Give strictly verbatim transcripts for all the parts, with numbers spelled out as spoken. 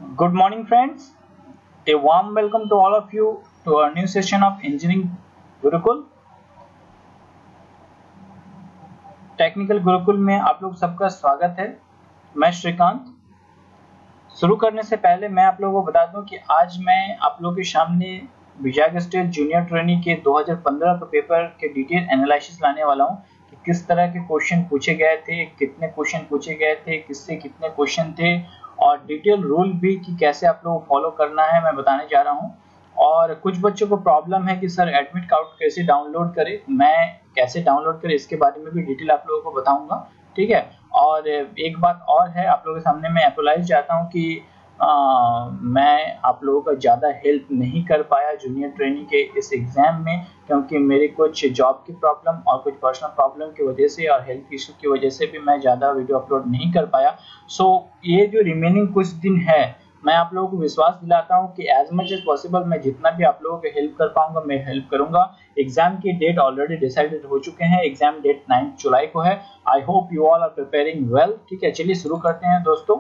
Good morning, friends. A warm welcome to all of you to our new session of Engineering Gurukul. Technical Gurukul में आप लोग सबका स्वागत है। मैं श्रीकांत। शुरू करने से पहले मैं आप लोगों को बता दूं कि आज मैं आप लोगों के सामने विजय स्टेट जूनियर ट्रेनी के दो हज़ार पंद्रह के पेपर के डिटेल एनालिसिस लाने वाला हूं कि किस तरह के क्वेश्चन पूछे गए थे, कितने क्वेश्चन पूछे गए थे, किससे कितने क्वेश्चन थे और डिटेल रूल भी कि कैसे आप लोगों को फॉलो करना है मैं बताने जा रहा हूं। और कुछ बच्चों को प्रॉब्लम है कि सर एडमिट कार्ड कैसे डाउनलोड करें, मैं कैसे डाउनलोड करें इसके बारे में भी डिटेल आप लोगों को बताऊंगा, ठीक है। और एक बात और है, आप लोगों के सामने मैं अपोलाइज चाहता हूं कि आ, मैं आप लोगों का ज़्यादा हेल्प नहीं कर पाया जूनियर ट्रेनिंग के इस एग्ज़ाम में, क्योंकि मेरी कुछ जॉब की प्रॉब्लम और कुछ पर्सनल प्रॉब्लम की वजह से और हेल्थ इशू की वजह से भी मैं ज़्यादा वीडियो अपलोड नहीं कर पाया। सो ये जो रिमेनिंग कुछ दिन है मैं आप लोगों को विश्वास दिलाता हूं कि एज मच एज पॉसिबल मैं जितना भी आप लोगों को हेल्प कर पाऊंगा मैं हेल्प करूंगा। एग्जाम की डेट ऑलरेडी डिसाइडेड हो चुके हैं, एग्जाम डेट नाइन्थ जुलाई को है। I hope you all are preparing well, ठीक है। चलिए शुरू करते हैं दोस्तों।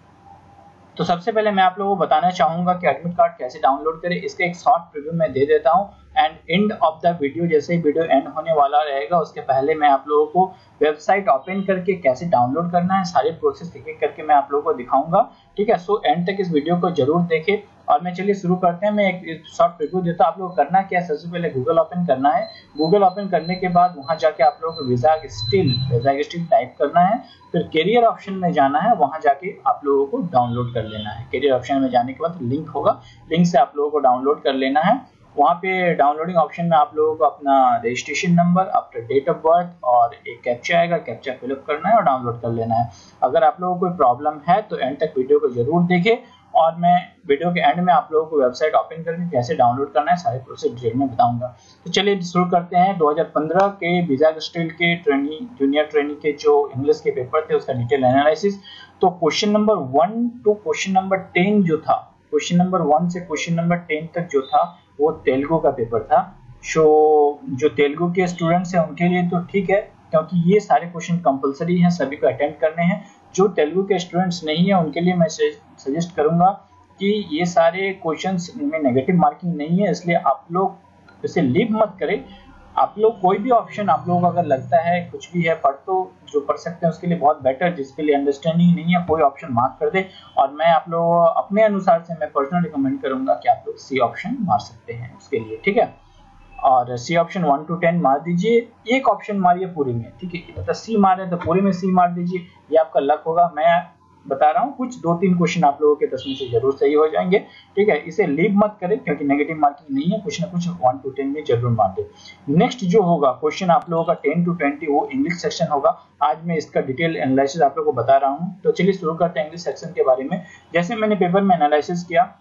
तो सबसे पहले मैं आप लोगों को बताना चाहूंगा कि एडमिट कार्ड कैसे डाउनलोड करें, इसका एक शॉर्ट प्रीव्यू मैं दे देता हूं। And end of the video, जैसे ही वीडियो एंड होने वाला रहेगा उसके पहले मैं आप लोगों को वेबसाइट ओपन करके कैसे डाउनलोड करना है सारी प्रोसेस एक एक करके मैं आप लोगों को दिखाऊंगा, ठीक है। सो एंड तक इस वीडियो को जरूर देखें। और मैं चलिए शुरू करते हैं। मैं एक शॉर्ट प्रीव्यू देता हूं। आप लोगों को करना क्या है, सबसे पहले गूगल ओपन करना है। गूगल ओपन करने के बाद वहां जाके आप लोगों को Vizag steel Vizag steel type करना है। फिर कैरियर ऑप्शन में जाना है, वहां जाके आप लोगों को डाउनलोड कर लेना है। कैरियर ऑप्शन में जाने के बाद लिंक होगा, लिंक से आप लोगों को डाउनलोड कर लेना है। वहाँ पे डाउनलोडिंग ऑप्शन में आप लोगों को अपना रजिस्ट्रेशन नंबर, अपना डेट ऑफ बर्थ और एक कैप्चा आएगा, कैप्चा फिलअप करना है और डाउनलोड कर लेना है। अगर आप लोगों को कोई प्रॉब्लम है तो एंड तक वीडियो को जरूर देखें और मैं वीडियो के एंड में आप लोगों को वेबसाइट ओपन करके कैसे डाउनलोड करना है सारे प्रोसेस डिटेल में बताऊंगा। तो चलिए शुरू करते हैं। दो हज़ार पंद्रह के वीजा स्टील के ट्रेनी जूनियर ट्रेनी के जो इंग्लिश के पेपर थे उसका डिटेल एनालिसिस। तो question number one to question number ten जो था, क्वेश्चन नंबर वन से क्वेश्चन नंबर टेन तक जो था वो तेलुगु का पेपर था। सो जो तेलुगु के स्टूडेंट्स हैं उनके लिए तो ठीक है, क्योंकि ये सारे क्वेश्चन कंपलसरी हैं, सभी को अटेम्प्ट करने हैं। जो तेलुगु के स्टूडेंट्स नहीं है उनके लिए मैं सजेस्ट करूंगा कि ये सारे क्वेश्चंस में नेगेटिव मार्किंग नहीं है, इसलिए आप लोग इसे लीव मत करें। आप लोग कोई भी ऑप्शन आप लोगों को अगर लगता है कुछ भी है पढ़ तो जो पढ़ सकते हैं उसके लिए बहुत बेटर, जिसके लिए अंडरस्टैंडिंग नहीं है कोई ऑप्शन मार्क कर दे। और मैं आप लोगों को अपने अनुसार से मैं पर्सनल रिकमेंड करूंगा कि आप लोग सी ऑप्शन मार सकते हैं उसके लिए, ठीक है। और C option one to ten मार दीजिए, एक ऑप्शन मारिए पूरी में, ठीक है। मतलब सी मार रहे तो पूरी में सी मार दीजिए, ये आपका लक होगा। मैं बता रहा हूँ कुछ दो तीन क्वेश्चन आप लोगों के दस में से जरूर सही हो जाएंगे, ठीक है। इसे लीव मत करें क्योंकि नेगेटिव मार्किंग नहीं है, कुछ ना कुछ वन टू टेन में जरूर मार दे। नेक्स्ट जो होगा क्वेश्चन आप लोगों का टेन टू ट्वेंटी वो इंग्लिश सेक्शन होगा। आज मैं इसका डिटेल एनालिसिस आप लोगों को बता रहा हूँ। तो चलिए शुरू करते हैं इंग्लिश सेक्शन के बारे में। जैसे मैंने पेपर में एनालिसिस किया,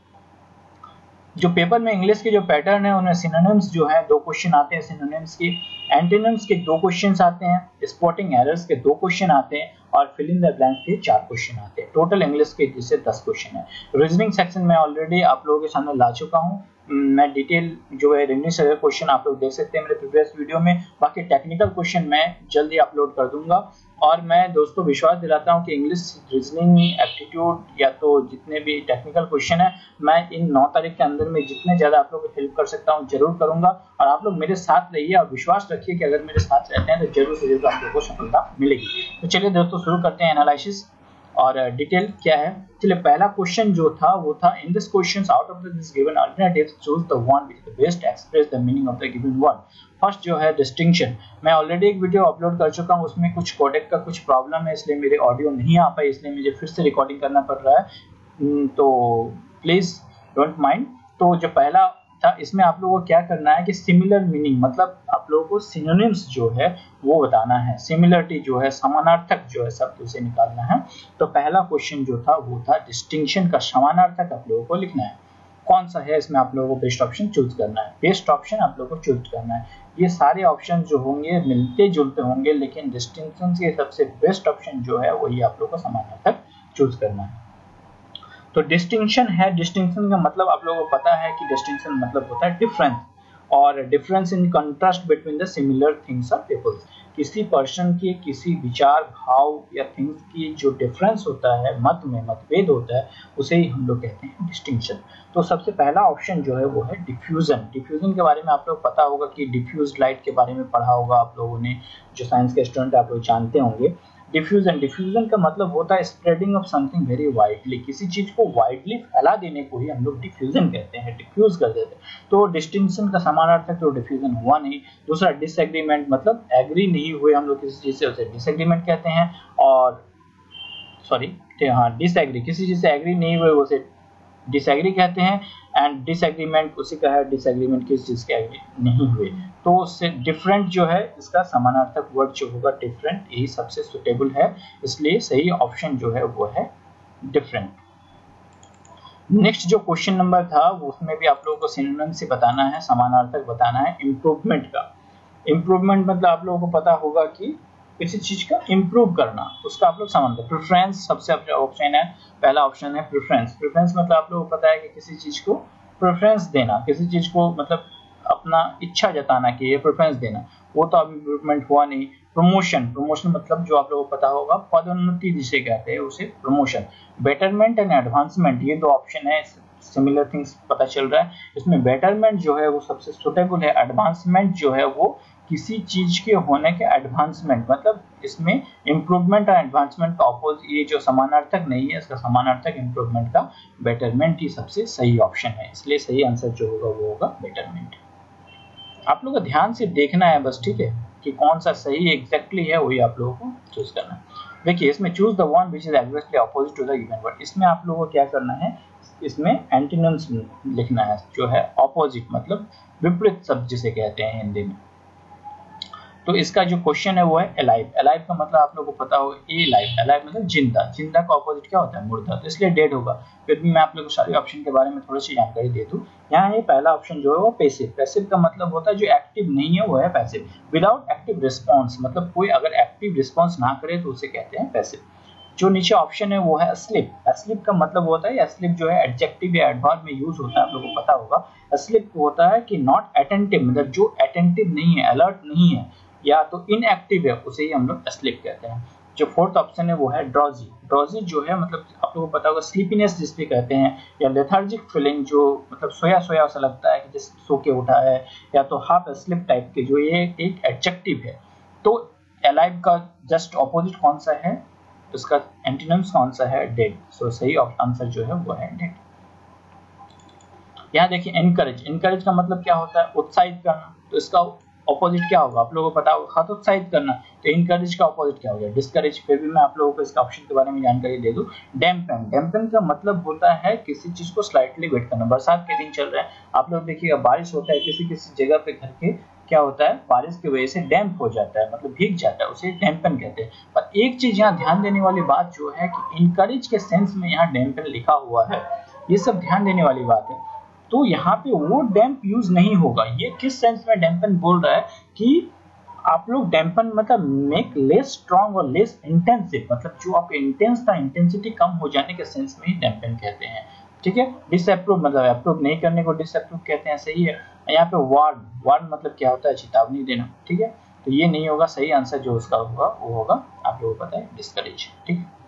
जो पेपर में इंग्लिश के जो पैटर्न है उनमें सिनोनिम्स जो है दो क्वेश्चन आते हैं सिनोनिम्स के, एंटोनिम्स के दो क्वेश्चन आते हैं, स्पॉटिंग एरर्स के दो क्वेश्चन आते हैं और फिल इन द ब्लैंक के चार क्वेश्चन आते हैं। टोटल इंग्लिश के जिससे दस क्वेश्चन है। रीजनिंग सेक्शन में ऑलरेडी आप लोगों के सामने ला चुका हूँ। मैं डिटेल जो है रीजनिंग से क्वेश्चन आप लोग देख सकते हैं मेरे प्रीवियस वीडियो में। बाकी टेक्निकल क्वेश्चन मैं जल्दी अपलोड कर दूंगा। और मैं दोस्तों विश्वास दिलाता हूं कि इंग्लिश, रीजनिंग, एप्टीट्यूड या तो जितने भी टेक्निकल क्वेश्चन है मैं इन नौ तारीख के अंदर में जितने ज्यादा आप लोगों को हेल्प कर सकता हूं जरूर करूंगा। और आप लोग मेरे साथ रहिए और विश्वास रखिए कि अगर मेरे साथ रहते हैं तो जरूर से जरूर आप लोगों को सफलता मिलेगी। तो चलिए दोस्तों शुरू करते हैं एनालिसिस और डिटेल क्या है। चलिए पहला क्वेश्चन जो था वो था in this questions out of this given alternatives choose the one which best express the meaning of the given word. First जो है डिस्टिंक्शन, मैं ऑलरेडी एक वीडियो अपलोड कर चुका हूं, उसमें कुछ कोडेक का कुछ प्रॉब्लम है इसलिए मेरे ऑडियो नहीं आ पाई, इसलिए मुझे फिर से रिकॉर्डिंग करना पड़ रहा है, तो प्लीज डोंट माइंड। तो जो पहला था इसमें आप लोगों को क्या करना है कि सिमिलर मीनिंग, मतलब आप लोगों को सिनोनिम्स जो है वो बताना है, सिमिलरिटी जो है समानार्थक जो है शब्द उसे निकालना है। तो पहला क्वेश्चन जो था वो था डिस्टिंक्शन का समानार्थक आप लोगों को लिखना है। कौन सा है इसमें आप लोगों को बेस्ट ऑप्शन चूज करना है, बेस्ट ऑप्शन आप लोगों को चूज करना है। ये सारे ऑप्शन जो होंगे मिलते जुलते होंगे लेकिन डिस्टिंक्शन के सबसे बेस्ट ऑप्शन जो है वही आप लोगों को समानार्थक चूज करना है। तो डिस्टिंक्शन है, डिस्टिंक्शन का मतलब आप लोगों को पता है कि डिस्टिंक्शन मतलब होता है डिफरेंस। और difference in contrast between the similar things और पीपल्स, किसी पर्सन के किसी विचार भाव या थिंग्स की जो डिफरेंस होता है, मत में मतभेद होता है, उसे ही हम लोग कहते हैं डिस्टिंक्शन। तो सबसे पहला ऑप्शन जो है वो है डिफ्यूजन। डिफ्यूजन के बारे में आप लोग पता होगा कि डिफ्यूज लाइट के बारे में पढ़ा होगा आप लोगों ने, जो साइंस के स्टूडेंट आप लोग जानते होंगे। डिफ्यूजन डिफ्यूजन का मतलब होता है spreading of something very widely, किसी चीज को वाइडली फैला देने को ही हम लोग डिफ्यूजन कहते हैं, डिफ्यूज कर देते हैं। तो डिस्टिंक्शन का समानार्थक तो डिफ्यूजन हुआ नहीं। दूसरा डिसएग्रीमेंट, मतलब एग्री नहीं हुए हम लोग किसी चीज से, उसे डिसएग्रीमेंट कहते हैं। और सॉरी हाँ डिसएग्री, किसी चीज से एग्री नहीं हुए उसे डिसएग्री कहते हैं। एंड डिसएग्रीमेंट उसी का है, डिसएग्रीमेंट किस चीज के एग्री नहीं हुए। तो उससे डिफरेंट जो है इसका समानार्थक वर्ड जो होगा डिफरेंट, यही सबसे सुटेबल है, इसलिए सही ऑप्शन जो है वो है डिफरेंट। नेक्स्ट जो क्वेश्चन नंबर था उसमें भी आप लोगों को सिनोनिम से बताना है, समानार्थक बताना है इम्प्रूवमेंट का। इम्प्रूवमेंट मतलब आप लोगों को पता होगा कि किसी चीज का इम्प्रूव करना, उसका आप लोग समझते हैं। प्रेफरेंस सबसे ऑप्शन है, पहला ऑप्शन है प्रेफरेंस। प्रेफरेंस मतलब आप लोगों को पता है कि किसी चीज को प्रेफरेंस देना, किसी चीज को मतलब अपना इच्छा जताना कि ये प्रेफरेंस देना, वो तो अब इम्प्रूवमेंट हुआ नहीं। प्रमोशन, प्रमोशन मतलब जो आप लोगों को पता होगा पदोन्नति जिसे कहते हैं उसे प्रमोशन। बेटरमेंट एंड एडवांसमेंट, ये दो ऑप्शन है, सिमिलर थिंग्स पता चल रहा है। इसमें बेटरमेंट जो है वो सबसे सुटेबल है, एडवांसमेंट जो है वो किसी चीज के होने के एडवांसमेंट, मतलब इसमें इम्प्रूवमेंट और एडवांसमेंट का ऑपोजिट, ये जो समानार्थक नहीं है इसका समानार्थक इम्प्रूवमेंट का बेटरमेंट ही सबसे सही ऑप्शन है, इसलिए सही आंसर जो होगा वो होगा बेटरमेंट। आप लोगों को ध्यान से देखना है बस, ठीक है, कि कौन सा सही एग्जैक्टली है वही आप लोगों को चूज करना है। देखिए इसमें choose the one which is exactly opposite to the given word, इसमें आप लोगों को क्या करना है, इसमें एंटीनिम्स लिखना है, जो है ऑपोजिट मतलब विपरीत शब्द जिसे कहते हैं हिंदी में। तो इसका जो क्वेश्चन है वो है अलाइव। अलाइव का मतलब आप लोगों को पता होगा, ए लाइव, अलाइव मतलब जिंदा, जिंदा का ऑपोजिट क्या होता है, मुर्दा, तो इसलिए डेड होगा। फिर भी मैं आप लोगों को सारे ऑप्शन के बारे में थोड़ी सी जानकारी दे दूं। यहाँ ये पहला ऑप्शन जो है वो पैसिव। पैसिव का मतलब होता है जो एक्टिव नहीं है वो है पैसिव। विदाउट एक्टिव रिस्पॉन्स, मतलब कोई अगर एक्टिव रिस्पॉन्स ना करे तो उसे कहते हैं पैसिव। जो नीचे ऑप्शन है वो है अस्लीप। अस्लीप का मतलब होता है, अस्लीप जो है एडजेक्टिव या एडवर्ब में यूज होता है, आप लोगों को पता होगा। अस्लीप होता है कि नॉट अटेंटिव, मतलब जो अटेंटिव नहीं है, अलर्ट नहीं है या तो इनएक्टिव है, उसे ही हम लोग अस्लीप कहते हैं। जो फोर्थ ऑप्शन है वो है ड्रॉजी। ड्रॉजी जो है मतलब आप लोगों को पता होगा स्लीपीनेस जिसपे कहते हैं, या लेथार्जिक फीलिंग, जो मतलब सोया सोया सा लगता है कि जैसे सो के उठा है, या तो हाफ स्लीप टाइप के, जो ये एक एडजेक्टिव है। तो अलाइव का जस्ट ऑपोजिट कौन सा है, इसका एंटीनिम्स कौन सा है, डेड। सो सही आंसर जो है वो है डेड। यहाँ देखिए एनकरेज। एनकरेज का मतलब क्या होता है, उत्साहित करना, तो इसका ऑपोजिट क्या होगा आप लोगों को पता होगा, हतोत्साहित करना। तो इनकरेज का ऑपोजिट क्या होगा, डिस्करेज। फिर भी मैं आप लोगों को इसका ऑप्शन के बारे में जानकारी दे दूं। डैम्पन, डैम्पन का मतलब होता है किसी चीज को स्लाइटली वेट करना। बरसात के दिन चल रहे हैं, आप लोग देखिएगा बारिश होता है, किसी किसी जगह पे घर के क्या होता है, बारिश की वजह से डैम्प हो जाता है, मतलब भीग जाता है, उसे डैम्पन कहते हैं। पर एक चीज यहाँ ध्यान देने वाली बात जो है कि इनकरेज के सेंस में यहाँ डैम्पन लिखा हुआ है, ये सब ध्यान देने वाली बात है। तो यहाँ पे वो डैम्प यूज नहीं होगा। ये किस सेंस में डैम्पन बोल रहा है कि आप लोग डैम्पन मतलब मेक लेस स्ट्रॉन्ग और लेस इंटेंसिव, मतलब जो आप इंटेंस था, इंटेंसिटी कम हो जाने के सेंस में ही डैम्पन कहते हैं, ठीक है। डिसअप्रूव मतलब अप्रूव नहीं करने को डिसअप्रूव कहते हैं, सही है। यहाँ पे वार्न, वार्न मतलब क्या होता है, चेतावनी देना, ठीक है। तो ये नहीं होगा, सही आंसर जो उसका होगा वो होगा, आप लोगों को पता है, डिस्करेज, ठीक है।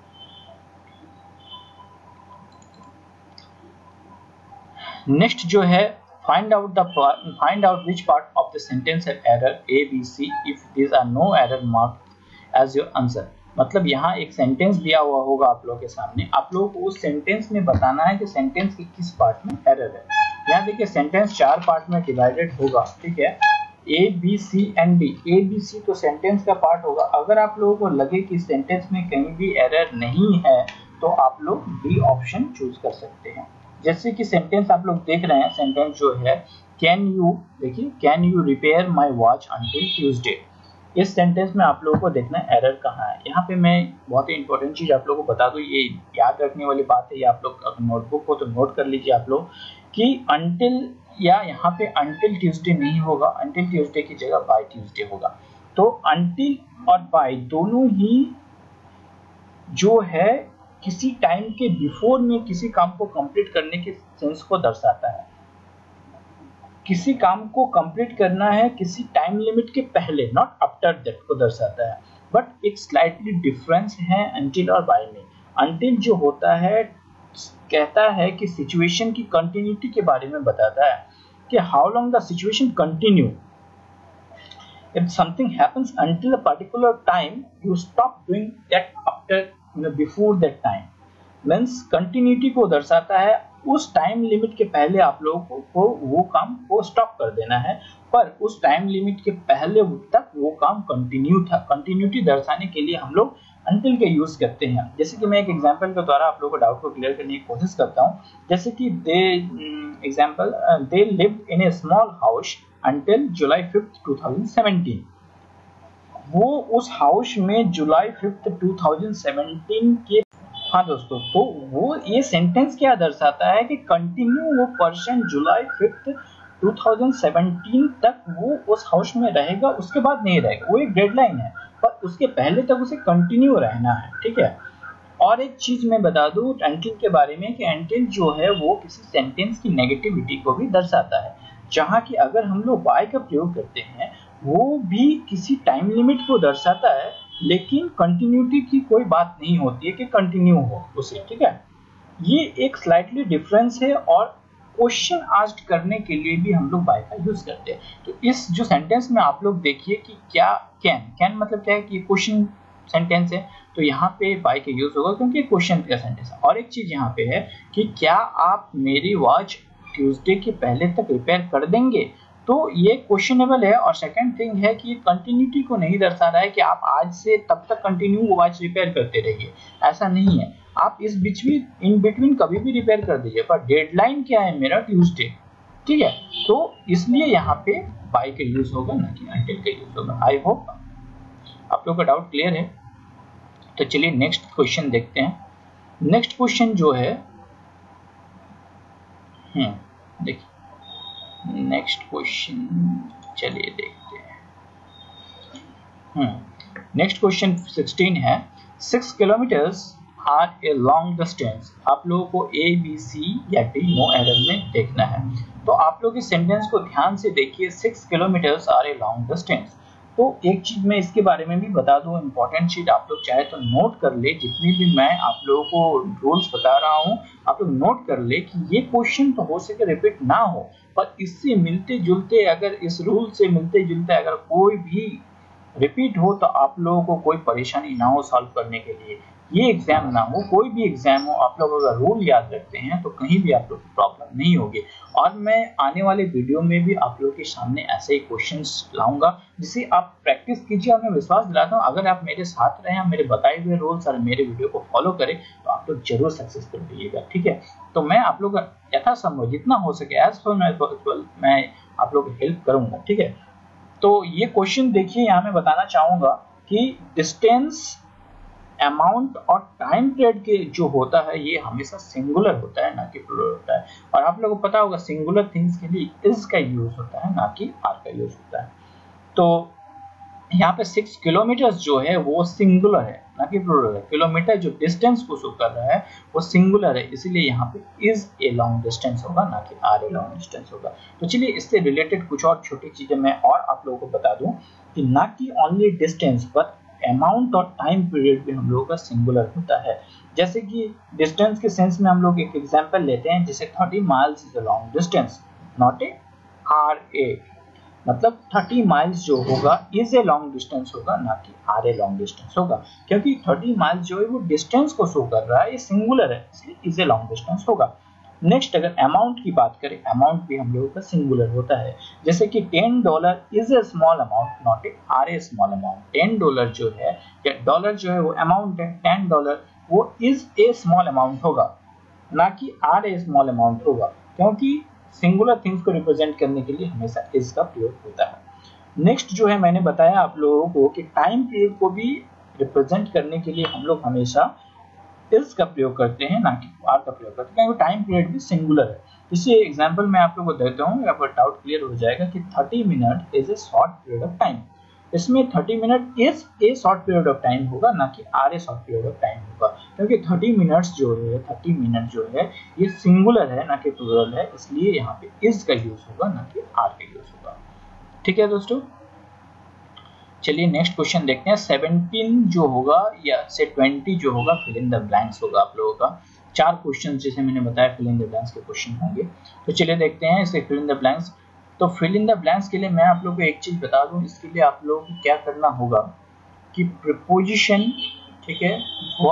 नेक्स्ट जो है find out the find out which part of the sentence have error a b c if these are no error marked as your answer। मतलब यहाँ एक सेंटेंस दिया हुआ होगा आप लोगों के सामने, आप लोगों को उस सेंटेंस में बताना है कि सेंटेंस के किस पार्ट में एरर है। यहाँ देखिए सेंटेंस चार पार्ट में डिवाइडेड होगा, ठीक है, A B C and D. A B C तो सेंटेंस का पार्ट होगा। अगर आप लोगों को लगे कि सेंटेंस में कहीं भी एरर नहीं है तो आप लोग डी ऑप्शन चूज कर सकते हैं। जैसे कि सेंटेंस आप लोग देख रहे हैं, सेंटेंस जो है कैन यू, देखिए can you repair my watch until Tuesday. इस सेंटेंस में आप लोगों को देखना है एरर कहाँ है। यहाँ पे मैं बहुत ही इंपॉर्टेंट चीज आप लोगों को बता दूं, ये याद रखने वाली बात है, ये आप लोग अगर नोटबुक हो तो नोट कर लीजिए आप लोग कि अंटिल, या यहाँ पे अंटिल ट्यूसडे नहीं होगा, अंटिल ट्यूसडे की जगह बाय ट्यूसडे होगा। तो अंटिल और बाय दोनों ही जो है किसी टाइम के बिफोर में किसी काम को कंप्लीट करने के सेंस को दर्शाता है। किसी काम को कंप्लीट करना है किसी टाइम लिमिट के पहले, नॉट आफ्टर दैट को दर्शाता है। बट एक स्लाइटली डिफरेंस है अंटिल और बाय में। अंटिल जो होता है कहता है कि सिचुएशन की कंटिन्यूटी के बारे में बताता है कि how long the situation continue. If something happens until a particular time, you stop doing that after, you know, before that time. Means continuity को दर्शाता है उस टाइम लिमिट के पहले आप लोगों को वो काम को स्टॉप कर देना है, पर उस टाइम लिमिट के पहले तक वो काम कंटिन्यू था। कंटिन्यूटी दर्शाने के लिए हम लोग until के यूज करते हैं। जैसे कि मैं एक एग्जांपल के द्वारा आप लोगों को डाउट को क्लियर करने की कोशिश करता हूँ। जैसे कि दे example they lived in a small house until July fifth two thousand seventeen. वो उस हाउस में July fifth two thousand seventeen के, हाँ दोस्तों, तो वो ये सेंटेंस क्या दर्शाता है कि कंटिन्यू वो person July fifth two thousand seventeen तक वो उस हाउस में रहेगा, उसके बाद नहीं रहेगा। वो एक डेडलाइन है, पर उसके पहले तक उसे कंटिन्यू रहना है, ठीक है। और एक चीज मैं बता दूं अंटिल के बारे में कि अंटिल जो है वो किसी सेंटेंस की नेगेटिविटी को भी दर्शाता है, जहाँ की अगर हम लोग बाय का प्रयोग करते हैं वो भी किसी टाइम लिमिट को दर्शाता है, लेकिन कंटिन्यूटी की कोई बात नहीं होती है कि कंटिन्यू हो उसे, ठीक है। ये एक स्लाइटली डिफरेंस है और क्वेश्चन आस्क्ड करने के लिए भी हम लोग बाय का यूज करते हैं। तो इस जो सेंटेंस में आप लोग देखिए कि क्या कैन कैन मतलब क्या है कि क्वेश्चन सेंटेंस है, तो यहाँ पे बाय का यूज होगा क्योंकि क्वेश्चन का सेंटेंस है। और एक चीज यहाँ पे है कि क्या आप मेरी वॉच ट्यूसडे के पहले तक रिपेयर कर देंगे, तो ये क्वेश्चनेबल है। और सेकंड थिंग है कि कंटिन्यूटी को नहीं दर्शा रहा है कि आप आज से तब तक कंटिन्यू वो वॉच रिपेयर करते रहिए, ऐसा नहीं है। आप इस बीच में इन बिटवीन कभी भी रिपेयर कर दीजिए, पर डेडलाइन क्या है मेरा ट्यूसडे, ठीक है। तो इसलिए यहाँ पे बाय का यूज होगा ना कि अंटिल का यूज होगा। आई होप आप लोगों का डाउट क्लियर है। तो चलिए नेक्स्ट क्वेश्चन देखते हैं। नेक्स्ट क्वेश्चन जो है, हम्म देखिए नेक्स्ट क्वेश्चन, चलिए देखते हैं। हम्म नेक्स्ट क्वेश्चन सिक्सटीन है, six kilometres are a long distance. आप लोगों को ए बी सी या डी नो एरर में देखना है। तो आप लोग इस सेंटेंस को ध्यान से देखिए, six kilometres are a long distance. तो एक चीज मैं इसके बारे में भी बता दूं, इंपॉर्टेंट चीज आप लोग चाहे तो नोट कर ले, जितनी भी मैं आप लोगों को रूल्स बता रहा हूं आप लोग नोट कर ले कि ये क्वेश्चन तो हो सके रिपीट ना हो, पर इससे मिलते जुलते, अगर इस रूल से मिलते जुलते अगर कोई भी रिपीट हो तो आप लोगों को कोई परेशानी ना हो सॉल्व करने के लिए। ये एग्जाम ना हो, कोई भी एग्जाम हो, आप लोग अगर रूल याद रखते हैं तो कहीं भी आप लोग को प्रॉब्लम नहीं होगी। और मैं आने वाले वीडियो में भी आप लोगों के सामने ऐसे ही क्वेश्चंस लाऊंगा जिसे आप प्रैक्टिस कीजिए। और मैं विश्वास दिलाता हूँ अगर आप मेरे साथ रहें, मेरे बताए हुए रूल्स और मेरे वीडियो को फॉलो करें तो आप लोग जरूर सक्सेसफुल होइएगा, ठीक है। तो मैं आप लोग यथासंभव जितना हो सके एज पॉसिबल मैं आप लोग हेल्प करूंगा, ठीक है। तो ये क्वेश्चन देखिए, यहाँ मैं बताना चाहूंगा कि डिस्टेंस, अमाउंट और टाइम पीरियड के जो होता है ये हमेशा सिंगुलर होता है, ना कि प्लूरल होता है। और आप लोगों को पता होगा सिंगुलर थिंग्स के लिए इज का यूज होता है, ना कि आर का यूज होता है। तो यहाँ पे सिक्स किलोमीटर जो है वो सिंगुलर है, ना कि प्लूरल है। किलोमीटर जो डिस्टेंस को शो कर रहा है वो सिंगुलर है, इसीलिए यहाँ पे इज ए लॉन्ग डिस्टेंस होगा, ना कि आर ए लॉन्ग डिस्टेंस होगा। तो चलिए इससे रिलेटेड कुछ और छोटी चीजें मैं और आप लोगों को बता दूं कि ना कि ओनली डिस्टेंस बट अमाउंट और टाइम पीरियड भी हम लोगों का सिंगुलर होता है। जैसे कि डिस्टेंस के सेंस में हम लोग एक एग्जांपल लेते हैं, जैसे thirty miles is a long distance, not a are a. मतलब थर्टी माइल्स जो होगा इज ए लॉन्ग डिस्टेंस होगा, ना कि आर ए लॉन्ग डिस्टेंस होगा, क्योंकि थर्टी माइल्स जो है वो डिस्टेंस को शो कर रहा है, ये सिंगुलर है, इसलिए इज ए लॉन्ग डिस्टेंस होगा। नेक्स्ट अगर अमाउंट की बात करें, अमाउंट भी हम लोगों का सिंगुलर होता है। जैसे कि ten dollar is a small amount, not a are a small amount. Ten dollar जो है या डॉलर जो है वो अमाउंट है, टेन डॉलर वो इज ए स्मॉल अमाउंट होगा, ना कि आर ए स्मॉल अमाउंट होगा, क्योंकि सिंगुलर थिंग्स को रिप्रेजेंट करने के लिए हमेशा इज का प्रयोग होता है। नेक्स्ट जो है मैंने बताया आप लोगों को कि टाइम पीरियड को भी रिप्रेजेंट करने के लिए हम लोग हमेशा इज का प्रयोग करते हैं, ना कि आर का प्रयोग करते हैं, क्योंकि टाइम पीरियड भी सिंगुलर है। इसी एग्जांपल मैं आप लोगों को देता हूँ, आपको डाउट क्लियर हो जाएगा कि thirty minute is a short period of time. इसमें thirty minute is a short period of time होगा, ना कि are a short period of time होगा, क्योंकि थर्टी मिनट्स जो है थर्टी मिनट जो है ये सिंगुलर है ना कि प्लूरल है, इसलिए यहाँ पे इज का यूज होगा ना कि आर का यूज होगा। ठीक है दोस्तों, चलिए नेक्स्ट क्वेश्चन देखते हैं। सेवनटीन जो होगा या से ट्वेंटी जो होगा फिल इन द ब्लैंक्स होगा आप लोगों का। चार क्वेश्चन जैसे मैंने बताया फिल इन द ब्लैंक्स के क्वेश्चन होंगे, तो चलिए देखते हैं इसे फिल इन द ब्लैंक्स। तो फिल इन द ब्लैंक्स के लिए मैं आप लोगों को एक चीज बता दूं, इसके लिए आप लोगों को क्या करना होगा कि प्रीपोजिशन, ठीक है,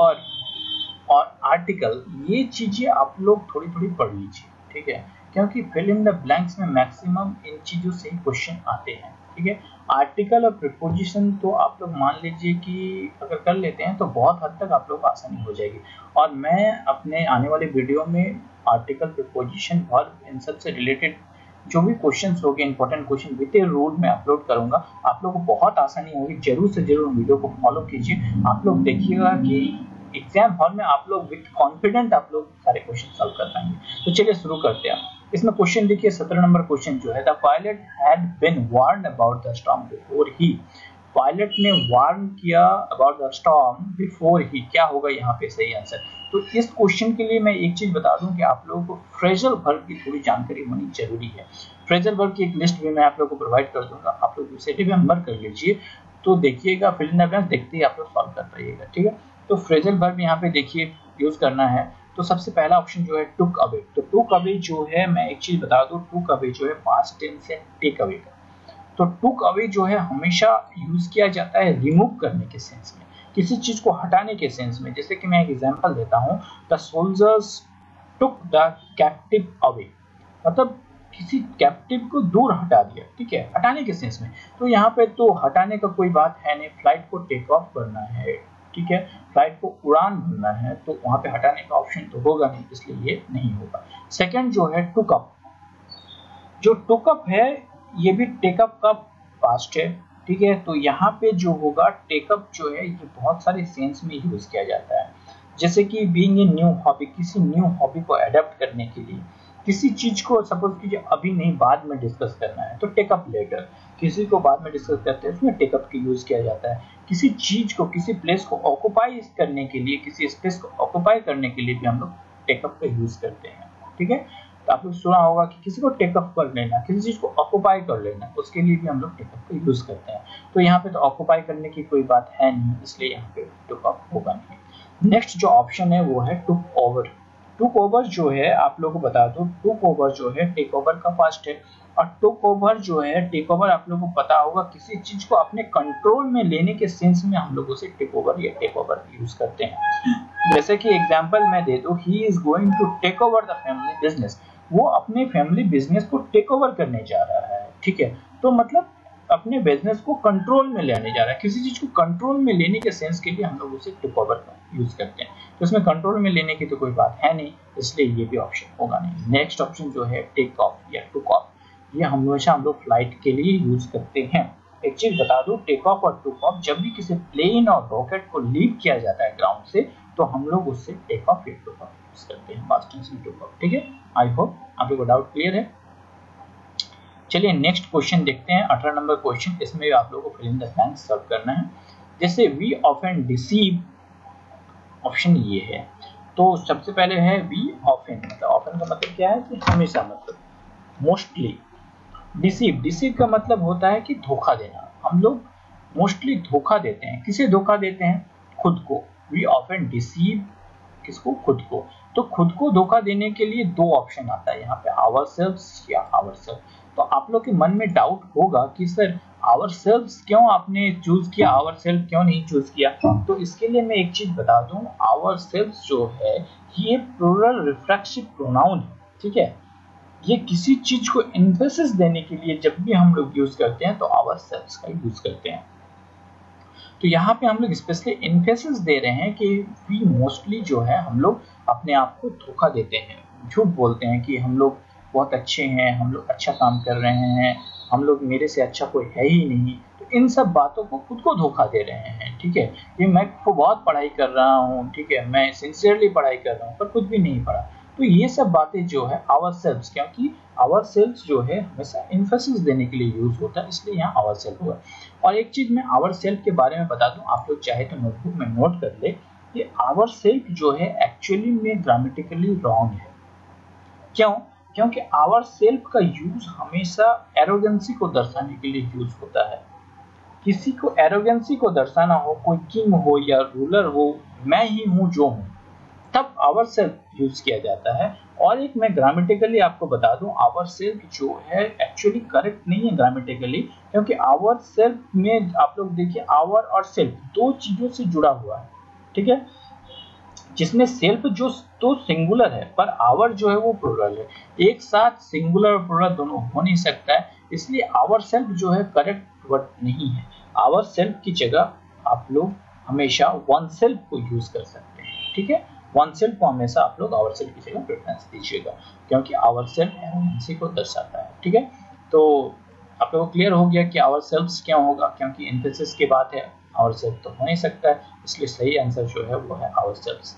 वर्ब और आर्टिकल, ये चीजें आप लोग थोड़ी थोड़ी पढ़ लीजिए, ठीक है, क्योंकि फिल इन द ब्लैंक्स में मैक्सिमम इन चीजों से ही क्वेश्चन आते हैं। ठीक है, आर्टिकल और प्रीपोजिशन तो आप लोग मान लीजिए कि अगर कर लेते हैं तो बहुत हद तक आप लोग को आसानी हो जाएगी, और मैं अपने आने वाले वीडियो में आर्टिकल, प्रीपोजिशन, वर्ब, इन सब से रिलेटेड जो भी क्वेश्चंस होंगे, important question with a rule में अपलोड करूंगा। आप लोगों को बहुत आसानी होगी, जरूर से जरूर वीडियो को फॉलो कीजिए। आप लोग देखिएगा कि एग्जाम हॉल में आप लोग विद कॉन्फिडेंट आप लोग सारे क्वेश्चन सॉल्व कर पाएंगे। तो चलिए शुरू करते हैं। इसमें क्वेश्चन देखिए, सत्रह नंबर क्वेश्चन जो है, the pilot had been warned about the storm before he. Pilot ने वार्न किया about the storm before he, क्या होगा यहाँ पे सही आंसर। तो इस क्वेश्चन के लिए मैं एक चीज बता दूं कि आप लोगों को फ्रेजल वर्ब की थोड़ी जानकारी होनी जरूरी है। फ्रेजल वर्ब की एक लिस्ट भी मैं आप लोगों को प्रोवाइड कर दूंगा, आप लोग उसे रिमेंबर कर लीजिए। तो देखिएगा फिल इन द ब्लैंक्स देखते ही आप लोग सॉल्व कर पाइएगा। ठीक है, तो फ्रेजल वर्ब यहाँ पे देखिए यूज करना है। तो सबसे पहला ऑप्शन जो है टुक अवे। तो टुक अवे जो है, मैं एक चीज बता दूं, टुक अवे जो है पास्ट टेंस है टेक अवे का। तो टुक अवे जो है हमेशा यूज किया जाता है रिमूव करने के सेंस में, किसी चीज को हटाने के सेंस में। जैसे कि मैं एक एग्जांपल देता हूं, the soldiers took the captive away, मतलब किसी कैप्टिव को दूर हटा दिया। ठीक है, हटाने के सेंस में। तो यहाँ पे तो हटाने का कोई बात है नहीं, फ्लाइट को टेक ऑफ करना है, ठीक है, फ्लाइट को उड़ान भरना है, तो वहां पे हटाने का ऑप्शन तो होगा नहीं, इसलिए ये नहीं होगा। सेकंड जो है टुक अप, जो टुक अप है ये भी टेकअप का पास्ट है। ठीक है, तो यहाँ पे जो होगा टेकअप जो है ये बहुत सारे सेंस में यूज किया जाता है। जैसे कि बीइंग ए न्यू हॉबी, किसी न्यू हॉबी को अडॉप्ट करने के लिए, किसी चीज को सपोज कीजिए अभी नहीं बाद में डिस्कस करना है तो टेकअप लेटर, किसी को बाद में डिस्कस करते हैं उसमें टेकअप की यूज किया जाता है। किसी चीज को, किसी प्लेस को ऑक्युपाई करने के लिए, किसी स्पेस को ऑक्युपाई करने के लिए भी हम लोग टेकअप का यूज करते हैं। ठीक है, तो आप लोग सुना होगा कि किसी को टेकअप कर लेना, किसी चीज को ऑक्युपाई कर लेना, उसके लिए भी हम लोग टेकअप का यूज करते हैं। तो यहाँ पे तो ऑक्युपाई करने की कोई बात है नहीं, इसलिए यहाँ पे टुक होगा नहीं। नेक्स्ट जो ऑप्शन है वो है टुक ओवर। टुक ओवर जो है आप लोगों को बता दो, टुक ओवर जो है टेक ओवर का पास्ट है, और टुक ओवर जो है टेक ओवर आप लोगों को पता होगा किसी चीज को अपने कंट्रोल में लेने के सेंस में हम लोग उसे टेक ओवर या टेक ओवर यूज करते हैं। जैसे कि एग्जांपल मैं दे दूं, he is going to take over the family business, वो अपने फैमिली बिजनेस को टेक ओवर करने जा रहा है। ठीक है, तो मतलब अपने बिजनेस को कंट्रोल में लेने जा रहा है। किसी चीज को कंट्रोल में लेने के सेंस के लिए हम लोग उसे टेक ओवर का यूज करते हैं। तो इसमें कंट्रोल में लेने की तो कोई बात है नहीं, इसलिए ये भी ऑप्शन होगा नहीं। नेक्स्ट ऑप्शन जो है टेक ऑफ या टुक ऑफ, ये हमेशा हम लोग फ्लाइट के लिए यूज करते हैं। एक चीज बता दूं, टेक ऑफ और टुक ऑफ जब भी किसी प्लेन और रॉकेट को लीव किया जाता है ग्राउंड से, तो हम लोग उससे टेक ऑफ या टुक ऑफ यूज करते हैं, पास्ट टेंस में टुक ऑफ। ठीक है, आई होप आप लोगों को डाउट क्लियर है। चलिए नेक्स्ट क्वेश्चन देखते हैं, अठारह नंबर क्वेश्चन। इसमें आप लोगों को fill in the blanks solve करना है। जैसे वी ऑफन डिसीव, ऑप्शन ये है। तो सबसे पहले है वी ऑफन, मतलब ऑफन का मतलब क्या है कि हमेशा, मतलब मोस्टली। डिसीव, डिसीव का मतलब होता है कि धोखा देना। हम लोग मोस्टली धोखा देते हैं। किसे धोखा देते हैं? खुद को। वी ऑफन डिसीव किसको? खुद को। तो खुद को धोखा देने के लिए दो ऑप्शन आता है यहाँ पे, आवरसेल्व्स या आवरसेल्फ। तो आप लोग के मन में डाउट होगा कि सर आवरसेल्व्स क्यों आपने चूज किया, आवरसेल्फ क्यों नहीं चूज किया? तो इसके लिए मैं एक चीज बता दूं, आवरसेल्व्स जो है ये प्लूरल रिफ्लेक्सिव प्रोनाउन है। ठीक है, ये किसी चीज को एम्फेसिस देने के लिए जब भी हम लोग यूज करते हैं तो आवरसेल्व्स का यूज करते हैं। तो यहाँ पे हम लोग स्पेशली एम्फेसिस दे रहे हैं कि वी मोस्टली जो है हम लोग अपने आप को धोखा देते हैं, झूठ बोलते हैं कि हम लोग बहुत अच्छे हैं, हम लोग अच्छा काम कर रहे हैं, हम लोग, मेरे से अच्छा कोई है ही नहीं। तो इन सब बातों को खुद को धोखा दे रहे हैं। ठीक है, ये मैं तो बहुत पढ़ाई कर रहा हूँ, ठीक है, मैं सिंसियरली पढ़ाई कर रहा हूँ, पर कुछ भी नहीं पढ़ा। तो ये सब बातें जो है आवर सेल्फ, क्योंकि आवर सेल्फ जो है हमेशा एम्फेसिस देने के लिए यूज होता है, इसलिए यहाँ आवर सेल्फ हुआ। और एक चीज मैं आवर सेल्फ के बारे में बता दूं, आप लोग चाहे तो नोटबुक में नोट कर ले, ये आवर सेल्फ जो है एक्चुअली में ग्रामेटिकली रॉन्ग है। क्यों? क्योंकि आवर सेल्फ का यूज हमेशा एरोगेंसी को दर्शाने के लिए यूज होता है। किसी को एरोगेंसी को दर्शाना हो, कोई किंग हो या रूलर हो, मैं ही हूं जो हूं, तब आवर सेल्फ यूज किया जाता है। और एक मैं ग्रामेटिकली आपको बता दूं, आवर सेल्फ जो है एक्चुअली करेक्ट नहीं है ग्रामेटिकली, क्योंकि आवर सेल्फ में आप लोग देखिए आवर और सेल्फ दो चीजों से जुड़ा हुआ है, ठीक है, जिसमें सेल्फ जो तो सिंगुलर है पर आवर जो है वो प्लूरल है। एक साथ सिंगुलर और प्लूरल दोनों हो नहीं सकता है, इसलिए आवर सेल्फ जो है करेक्ट वर्ड नहीं है। आवर सेल्फ की जगह आप लोग हमेशा वन सेल्फ को यूज कर सकते हैं, ठीक है। वन सेल्फ को हमेशा आप लोग आवर सेल्फ की जगह प्रेफरेंस दीजिएगा, क्योंकि आवर सेल्फ एरोगेंसी को दर्शाता है, ठीक है। तो आप लोगों को क्लियर हो गया कि आवर सेल्फ क्या होगा, क्योंकि एम्फेसिस की बात है, आवर सेल्फ तो हो नहीं सकता है, इसलिए सही आंसर जो है वो है आवर सेल्फ।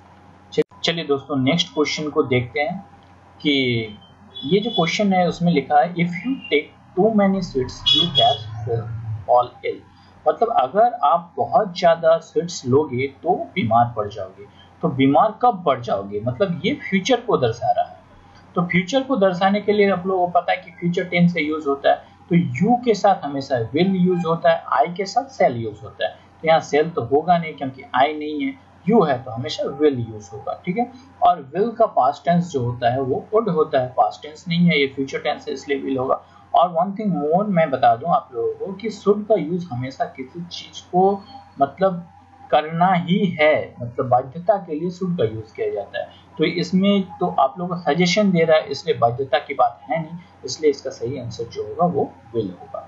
चलिए दोस्तों नेक्स्ट क्वेश्चन को देखते हैं कि ये जो क्वेश्चन है उसमें लिखा है if you take too many sweets you can fall ill. मतलब अगर आप बहुत ज्यादा स्वीट्स लोगे तो बीमार पड़ जाओगे। तो बीमार कब पड़ जाओगे, मतलब ये फ्यूचर को दर्शा रहा है। तो फ्यूचर को दर्शाने के लिए आप लोगों को पता है कि फ्यूचर टेंस से यूज होता है, तो यू के साथ हमेशा विल यूज होता है, आई के साथ सेल यूज होता है। तो यहाँ सेल तो होगा नहीं क्योंकि आई नहीं है, यू है, तो हमेशा विल यूज होगा, ठीक है। और विल का पास्ट टेंस जो होता है वो वुड होता है, पास्ट टेंस नहीं है, ये फ्यूचर टेंस है इसलिए विल होगा। और वन थिंग मोर मैं बता दूं आप लोगों को कि शुड का यूज हमेशा किसी चीज को मतलब करना ही है, मतलब बाध्यता के लिए शुड का यूज किया जाता है। तो इसमें तो आप लोगों को सजेशन दे रहा है, इसलिए बाध्यता की बात है नहीं, इसलिए इसका सही आंसर जो होगा वो विल होगा।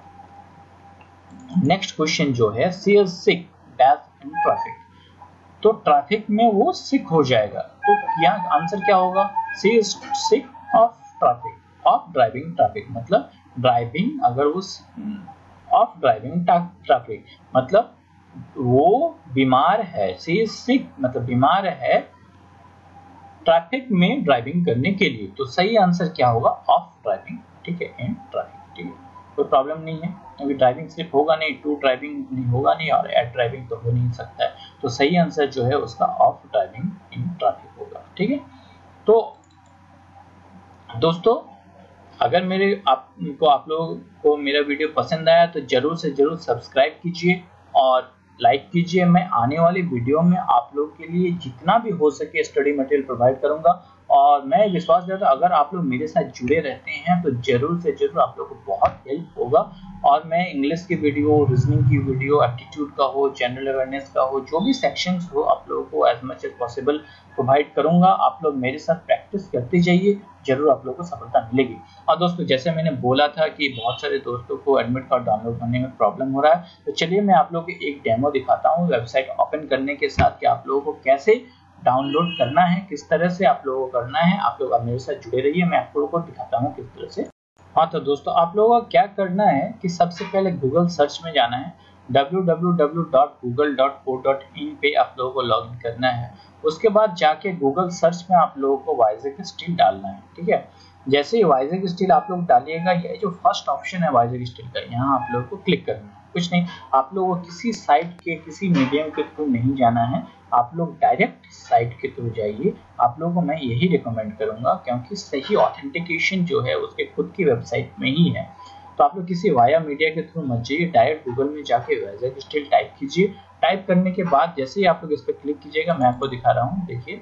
नेक्स्ट क्वेश्चन जो है she is sick dash in traffic. तो ट्रैफिक में वो सिक हो जाएगा, तो यहाँ आंसर क्या होगा, she is sick of traffic, of driving traffic, मतलब ड्राइविंग अगर वो ऑफ ड्राइविंग ट्रैफिक मतलब वो बीमार है, सी इज सिक मतलब बीमार है ट्रैफिक में ड्राइविंग करने के लिए। तो सही आंसर क्या होगा, ऑफ ड्राइविंग, ठीक है, इन ट्रैफिक, ठीक है, कोई प्रॉब्लम नहीं है क्योंकि ड्राइविंग सिर्फ होगा नहीं, टू ड्राइविंग नहीं होगा नहीं, और एट ड्राइविंग तो हो नहीं सकता है। तो सही आंसर जो है उसका ऑफ ड्राइविंग इन ट्रैफिक होगा, ठीक है। तो दोस्तों अगर मेरे आपको आप लोगों को मेरा वीडियो पसंद आया तो जरूर से जरूर सब्सक्राइब कीजिए और लाइक कीजिए। मैं आने वाली वीडियो में आप लोग के लिए जितना भी हो सके स्टडी मटेरियल प्रोवाइड करूंगा, और मैं विश्वास करता हूं अगर आप लोग मेरे साथ जुड़े रहते हैं तो जरूर से जरूर आप लोग को बहुत हेल्प होगा। और मैं इंग्लिश की वीडियो, रीजनिंग की वीडियो, एप्टीट्यूड का हो, जनरल अवेयरनेस का हो, जो भी सेक्शंस हो आप लोगों को as much as possible provide करूंगा। आप लोग मेरे साथ प्रैक्टिस करते जाइए, जरूर आप लोगों को सफलता मिलेगी। और दोस्तों जैसे मैंने बोला था कि बहुत सारे दोस्तों को एडमिट कार्ड डाउनलोड करने में प्रॉब्लम हो रहा है, तो चलिए मैं आप लोगों को एक डेमो दिखाता हूँ वेबसाइट ओपन करने के साथ कि आप लोगों को कैसे डाउनलोड करना है, किस तरह से आप लोगों को करना है। आप लोग मेरे साथ जुड़े रहिए, मैं आप लोगों को दिखाता हूँ किस तरह से। हाँ तो दोस्तों आप लोगों को क्या करना है कि सबसे पहले गूगल सर्च में जाना है, W W W dot Google dot co dot in पे आप लोगों को लॉगिन करना है। उसके बाद जाके गूगल सर्च में आप लोगों को वाइजैक स्टील डालना है, ठीक है। जैसे ही वाइजैक स्टील आप लोग डालिएगा, ये जो फर्स्ट ऑप्शन है वाइजैक स्टील का, यहाँ आप लोगों को क्लिक करना है। कुछ नहीं, आप लोगों को किसी साइट के किसी मीडियम के थ्रू नहीं जाना है, आप लोग डायरेक्ट साइट के थ्रू जाइए। आप लोगों को मैं यही रिकमेंड करूंगा क्योंकि सही ऑथेंटिकेशन जो है उसके खुद की वेबसाइट में ही है। तो आप लोग किसी वाया मीडिया के थ्रू मत जाइए, डायरेक्ट गूगल में जाके वाइजैक स्टील टाइप कीजिए। टाइप करने के बाद जैसे ही आप लोग इस पर क्लिक कीजिएगा, मैं आपको दिखा रहा हूँ, देखिए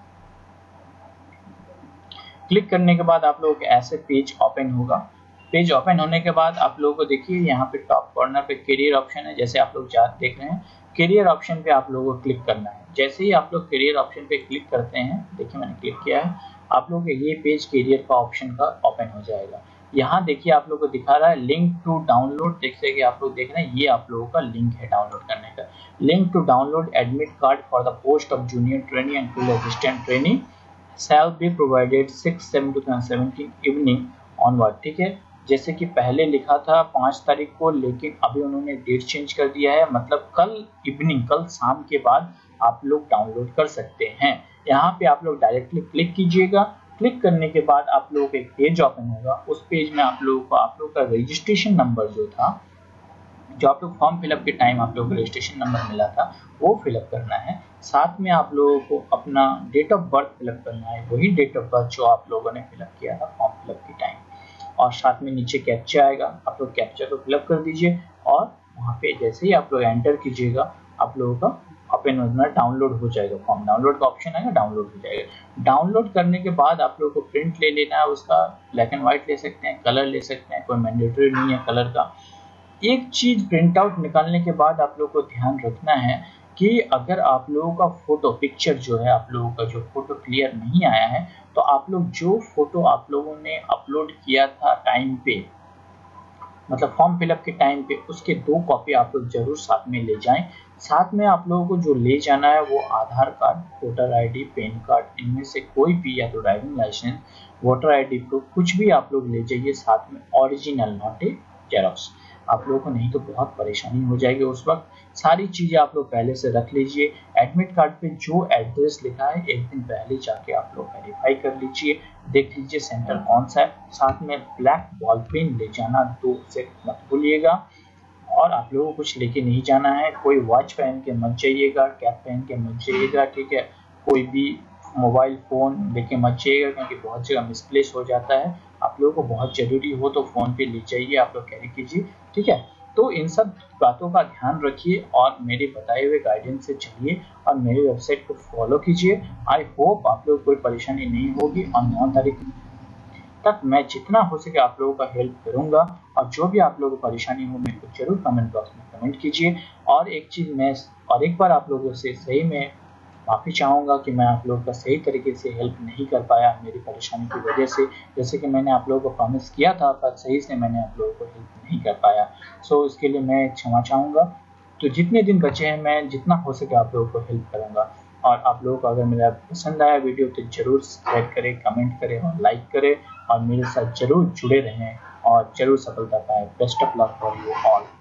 क्लिक करने के बाद आप लोगों को ऐसे पेज ओपन होगा। पेज ओपन होने के बाद आप लोगों को देखिए यहाँ पे टॉप कॉर्नर पे करियर ऑप्शन है, जैसे आप लोग जा देख रहे हैं, करियर ऑप्शन पे आप लोगों को क्लिक करना है। जैसे ही आप लोग करियर ऑप्शन पे क्लिक करते हैं, देखिए मैंने क्लिक किया है, आप लोगों को ये पेज करियर का ऑप्शन का ओपन हो जाएगा। यहाँ देखिए आप लोगों को दिखा रहा है लिंक टू डाउनलोड, देखिए कि आप लोग देख रहे हैं ये आप लोगों का लिंक है डाउनलोड करने का। Link to download admit card for the post of junior trainee and field assistant trainee shall be provided six seven two thousand seventeen evening onward, ठीक है। जैसे कि पहले लिखा था पाँच तारीख को, लेकिन अभी उन्होंने डेट चेंज कर दिया है, मतलब कल इवनिंग, कल शाम के बाद आप लोग डाउनलोड कर सकते हैं। यहाँ पे आप लोग डायरेक्टली क्लिक कीजिएगा। क्लिक करने के बाद आप लोगों को एक पेज ओपन होगा। उस पेज में आप लोगों को आप लोग का रजिस्ट्रेशन नंबर जो था, जो आप लोग फॉर्म फिलअप के टाइम आप लोगों को रजिस्ट्रेशन नंबर मिला था, वो फिलअप करना है। साथ में आप लोगों को अपना डेट ऑफ बर्थ फिलअप करना है, वही डेट ऑफ बर्थ जो आप लोगों ने फिलअप किया था फॉर्म फिलअप के टाइम। और साथ में नीचे कैप्चा आएगा, आप लोग कैप्चा को फिलअप कर दीजिए और वहाँ पे जैसे ही आप लोग एंटर कीजिएगा, आप लोगों का ओपन होना डाउनलोड हो जाएगा। फॉर्म डाउनलोड का ऑप्शन आएगा, डाउनलोड हो जाएगा। डाउनलोड करने के बाद आप लोगों को प्रिंट ले लेना है उसका, ब्लैक एंड व्हाइट ले सकते हैं, कलर ले सकते हैं, कोई मैंडेटरी नहीं है कलर का। एक चीज प्रिंट आउट निकालने के बाद आप लोगों को ध्यान रखना है कि अगर आप लोगों का फोटो पिक्चर जो है, आप लोगों का जो फोटो क्लियर नहीं आया है, तो आप लोग जो फोटो आप लोगों ने अपलोड किया था टाइम पे, मतलब फॉर्म फिलअप के टाइम पे, उसके दो कॉपी आप लोग जरूर साथ में ले जाएं। साथ में आप लोगों को जो ले जाना है वो Aadhaar card, voter ID, PAN card, इनमें से कोई भी, या तो driving licence, voter ID proof, कुछ भी आप लोग ले जाइए साथ में, ओरिजिनल नॉट ए जेरॉक्स। आप लोगों को नहीं तो बहुत परेशानी हो जाएगी उस वक्त। सारी चीजें आप लोग पहले से रख लीजिए। एडमिट कार्ड पे जो एड्रेस लिखा है एक दिन पहले जाके आप लोग वेरीफाई कर लीजिए, देख लीजिए सेंटर कौन सा है। साथ में ब्लैक बॉल पेन ले जाना, दो से मत भूलिएगा। और आप लोगों को कुछ लेके नहीं जाना है, कोई वॉच पहन के मत जाइएगा, कैप पहन के मत जाइएगा, ठीक है। कोई भी मोबाइल फोन लेके मत जाइएगा, क्योंकि बहुत जगह मिसप्लेस हो जाता है। आप लोगों को बहुत जरूरी हो तो फोन पे ले जाइए, आप लोग कैरी कीजिए, ठीक है। तो इन सब बातों का ध्यान रखिए और मेरे बताए हुए गाइडेंस से चलिए और मेरी वेबसाइट को फॉलो कीजिए। आई होप आप लोग कोई परेशानी नहीं होगी और नौ तारीख तक मैं जितना हो सके आप लोगों का हेल्प करूंगा। और जो भी आप लोगों को परेशानी हो मेरे को जरूर कमेंट बॉक्स में कमेंट कीजिए। और एक चीज़ मैं और एक बार आप लोगों से सही में माफ़ी चाहूँगा कि मैं आप लोगों का सही तरीके से हेल्प नहीं कर पाया मेरी परेशानी की वजह से। जैसे कि मैंने आप लोगों को प्रॉमिस किया था, पर सही से मैंने आप लोगों को हेल्प नहीं कर पाया। सो इसके लिए मैं क्षमा चाहूँगा। तो जितने दिन बचे हैं मैं जितना हो सके आप लोगों को हेल्प करूँगा। और आप लोगों को अगर मेरा पसंद आया वीडियो तो ज़रूर सब्सक्राइब करें, कमेंट करें और लाइक करें और मेरे साथ ज़रूर जुड़े रहें और ज़रूर सफलता पाएं। Best of luck for you all.